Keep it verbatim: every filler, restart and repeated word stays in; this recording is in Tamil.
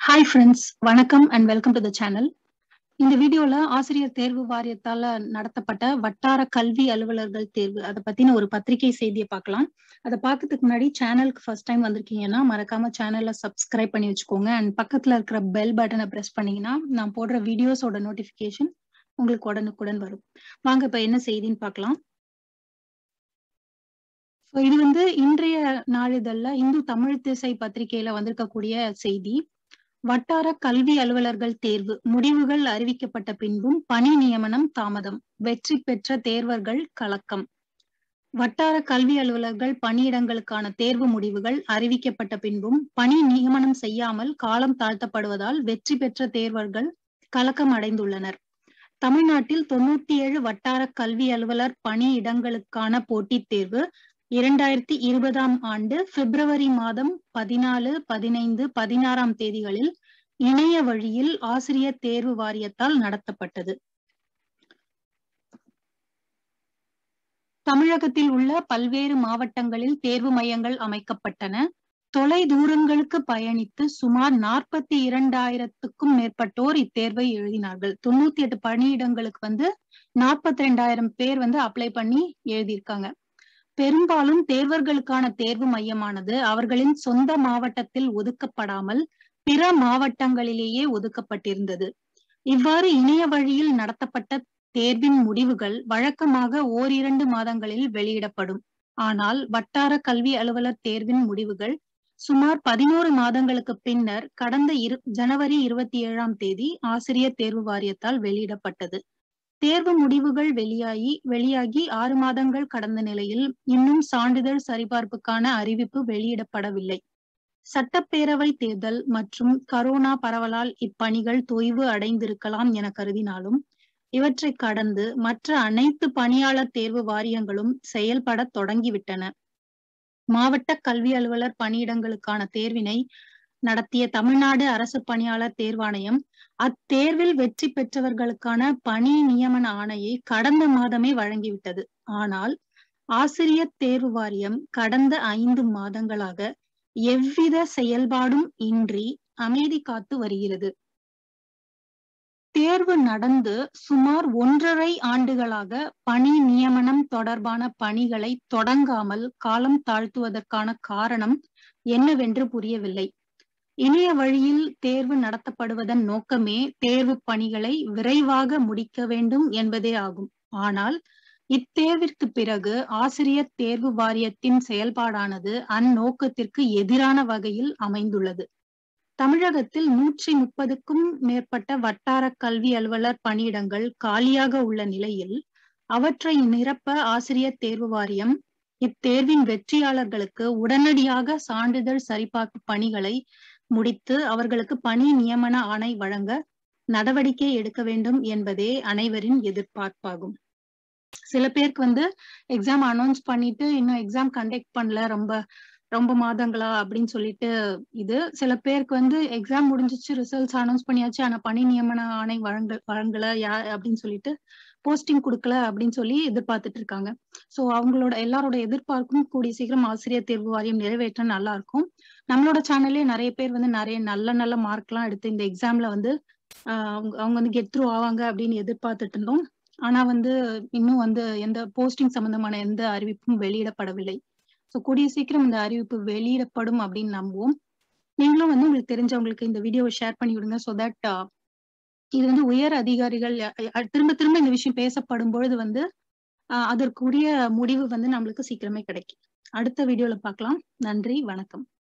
Hi friends, வணக்கம் and welcome to the channel. இந்த வீடியோல ஆசிரியர் தேர்வு வாரியத்தால நடத்தப்பட்ட வட்டார கல்வி அலுவலர்கள் தேர்வு அதை பத்தின ஒரு பத்திரிகை செய்தியை பார்க்கலாம். அதை பார்க்கறதுக்கு முன்னாடி சேனலுக்கு ஃபர்ஸ்ட் டைம் வந்திருக்கீங்கன்னா மறக்காம சேனலை சப்ஸ்கிரைப் பண்ணி வச்சுக்கோங்க அண்ட் பக்கத்துல இருக்கிற பெல் பட்டனை பிரஸ் பண்ணீங்கன்னா நான் போடுற வீடியோஸோட நோட்டிபிகேஷன் உங்களுக்கு உடனுக்குடன் வரும். வாங்க இப்ப என்ன செய்தின்னு பார்க்கலாம். இது வந்து இன்றைய நாளிதழ்ல இந்து தமிழ் திசை பத்திரிகையில வந்திருக்கக்கூடிய செய்தி. வட்டார கல்வி அலுவலர்கள் தேர்வு முடிவுகள் அறிவிக்கப்பட்ட பின்பும் பணி நியமனம் தாமதம், வெற்றி பெற்ற தேர்வர்கள் கலக்கம். வட்டார கல்வி அலுவலர்கள் பணியிடங்களுக்கான தேர்வு முடிவுகள் அறிவிக்கப்பட்ட பின்பும் பணி நியமனம் செய்யாமல் காலம் தாழ்த்தப்படுவதால் வெற்றி பெற்ற தேர்வர்கள் கலக்கம் அடைந்துள்ளனர். தமிழ்நாட்டில் தொண்ணூத்தி ஏழு வட்டார கல்வி அலுவலர் பணியிடங்களுக்கான போட்டித் தேர்வு இரண்டாயிரத்தி இருபதாம் ஆண்டு பிப்ரவரி மாதம் பதினாலு பதினைந்து பதினாறாம் தேதிகளில் இணைய வழியில் ஆசிரியர் தேர்வு வாரியத்தால் நடத்தப்பட்டது. தமிழகத்தில் உள்ள பல்வேறு மாவட்டங்களில் தேர்வு மையங்கள் அமைக்கப்பட்டன. தொலை தூரங்களுக்கு பயணித்து சுமார் நாற்பத்தி இரண்டாயிரத்துக்கும் மேற்பட்டோர் இத்தேர்வை எழுதினார்கள். தொண்ணூத்தி எட்டு பணியிடங்களுக்கு வந்து நாற்பத்தி ரெண்டாயிரம் பேர் வந்து அப்ளை பண்ணி எழுதியிருக்காங்க. பெரும்பாலும் தேர்வர்களுக்கான தேர்வு மையமானது அவர்களின் சொந்த மாவட்டத்தில் ஒதுக்கப்படாமல் பிற மாவட்டங்களிலேயே ஒதுக்கப்பட்டிருந்தது. இவ்வாறு இணைய வழியில் நடத்தப்பட்ட தேர்வின் முடிவுகள் வழக்கமாக ஓரிரண்டு மாதங்களில் வெளியிடப்படும். ஆனால் வட்டார கல்வி அலுவலர் தேர்வின் முடிவுகள் சுமார் பதினோரு மாதங்களுக்கு பின்னர் கடந்த இரு ஜனவரி இருபத்தி ஏழாம் தேதி ஆசிரியர் தேர்வு வாரியத்தால் வெளியிடப்பட்டது. தேர்வு முடிவுகள் வெளியாகி வெளியாகி ஆறு மாதங்கள் கடந்த நிலையில் இன்னும் சான்றிதழ் சரிபார்ப்புக்கான அறிவிப்பு வெளியிடப்படவில்லை. சட்டப்பேரவை தேர்தல் மற்றும் கரோனா பரவலால் இப்பணிகள் தொய்வு அடைந்திருக்கலாம் என கருதினாலும் இவற்றை கடந்து மற்ற அனைத்து பணியாளர் தேர்வு வாரியங்களும் செயல்பட தொடங்கிவிட்டன. மாவட்ட கல்வி அலுவலர் பணியிடங்களுக்கான தேர்வினை நடத்திய தமிழ்நாடு அரசு பணியாளர் தேர்வாணையம் அத்தேர்வில் வெற்றி பெற்றவர்களுக்கான பணி நியமன ஆணையை கடந்த மாதமே வழங்கிவிட்டது. ஆனால் ஆசிரியர் தேர்வு வாரியம் கடந்த ஐந்து மாதங்களாக எவ்வித செயல்பாடும் இன்றி அமைதி காத்து வருகிறது. தேர்வு நடந்து சுமார் ஒன்றரை ஆண்டுகளாக பணி நியமனம் தொடர்பான பணிகளை தொடங்காமல் காலம் தாழ்த்துவதற்கான காரணம் என்னவென்று புரியவில்லை. இணைய வழியில் தேர்வு நடத்தப்படுவதன் நோக்கமே தேர்வு பணிகளை விரைவாக முடிக்க வேண்டும் என்பதே ஆகும். ஆனால் இத்தேர்விற்கு பிறகு ஆசிரியர் தேர்வு வாரியத்தின் செயல்பாடானது அந்நோக்கத்திற்கு எதிரான வகையில் அமைந்துள்ளது. தமிழகத்தில் நூற்றி முப்பதுக்கும் மேற்பட்ட வட்டார கல்வி அலுவலர் பணியிடங்கள் காலியாக உள்ள நிலையில் அவற்றை நிரப்ப ஆசிரியர் தேர்வு வாரியம் இத்தேர்வின் வெற்றியாளர்களுக்கு உடனடியாக சான்றிதழ் சரிபார்ப்பு பணிகளை முடித்து அவர்களுக்கு பணி நியமன ஆணை வழங்க நடவடிக்கை எடுக்க வேண்டும் என்பதே அனைவரின் எதிர்பார்ப்பாகும். சில பேருக்கு வந்து எக்ஸாம் அனௌன்ஸ் பண்ணிட்டு இன்னும் எக்ஸாம் கண்டக்ட் பண்ணல ரொம்ப ரொம்ப மாதங்களா அப்படின்னு சொல்லிட்டு இது. சில பேருக்கு வந்து எக்ஸாம் முடிஞ்சிச்சு, ரிசல்ட்ஸ் அனௌன்ஸ் பண்ணியாச்சு, ஆனா பணி நியமன ஆணை வழங்க வழங்கல யா அப்படின்னு சொல்லிட்டு போஸ்டிங் கொடுக்கல அப்படின்னு சொல்லி எதிர்பார்த்துட்டு இருக்காங்க. சோ அவங்களோட எல்லாரோட எதிர்பார்ப்பும் கூடிய சீக்கிரம் ஆசிரியர் தேர்வு வாரியம் நிறைவேற்ற நல்லா இருக்கும். நம்மளோட சேனல்லே நிறைய பேர் வந்து நிறைய நல்ல நல்ல மார்க் எல்லாம் எடுத்து இந்த எக்ஸாம்ல வந்து ஆஹ் அவங்க அவங்க வந்து கெட் த்ரூ ஆவாங்க அப்படின்னு எதிர்பார்த்துட்டு இருந்தோம். ஆனா வந்து இன்னும் வந்து எந்த போஸ்டிங் சம்பந்தமான எந்த அறிவிப்பும் வெளியிடப்படவில்லை. ஸோ கூடிய சீக்கிரம் இந்த அறிவிப்பு வெளியிடப்படும் அப்படின்னு நம்புவோம். நீங்களும் வந்து உங்களுக்கு தெரிஞ்சவங்களுக்கு இந்த வீடியோவை ஷேர் பண்ணி விடுங்க. ஸோ தட் இது வந்து உயர் அதிகாரிகள் திரும்ப திரும்ப இந்த விஷயம் பேசப்படும் பொழுது வந்து ஆஹ் அதற்குரிய முடிவு வந்து நம்மளுக்கு சீக்கிரமே கிடைக்கும். அடுத்த வீடியோல பார்க்கலாம். நன்றி, வணக்கம்.